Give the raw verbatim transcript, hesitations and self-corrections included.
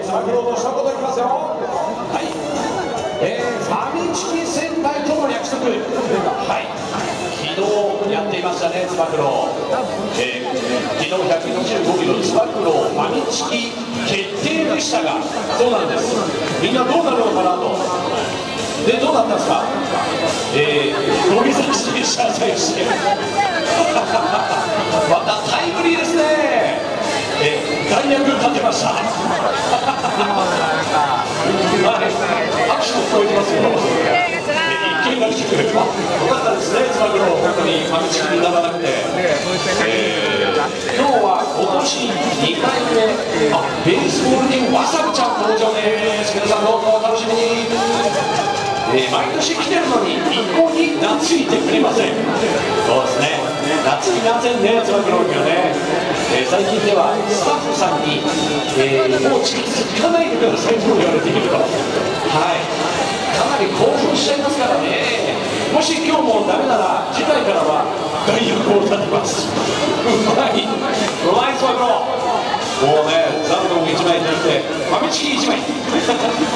つば九郎の一言いきますよ。はい、えー、ファミチキ戦隊との約束、はい、昨日やっていましたね、つば九郎。えー、昨日ひゃくにじゅうごキロつば九郎ファミチキ決定でしたが、そうなんです、みんなどうなるのかなと。で、どうだったんですか。えー、土下座して謝罪してまたタイムリーですね。えー、大役立てましたはい、拍手も聞こえてますよ。一見が来てくれる、あ、よかったですね、つば九郎、本当にファミチキにならなくて。えー、今日は今年にかいめ、あ、ベースボールにわさびちゃん登場です。皆さんどうぞお楽しみに。えー、毎年来てるのに一向に懐いてくれません。そうですね、懐きませんね、つば九郎にはね。えー、最近ではスタッフさんに、えー、もう近づかないでくださいと言われていると、はい、かなり興奮しちゃいますからね。もし今日もダメなら次回からは代役を立てます。うまい、うまいつば九郎。もうね、ザンドンいちまいじゃなくてファミチキいちまい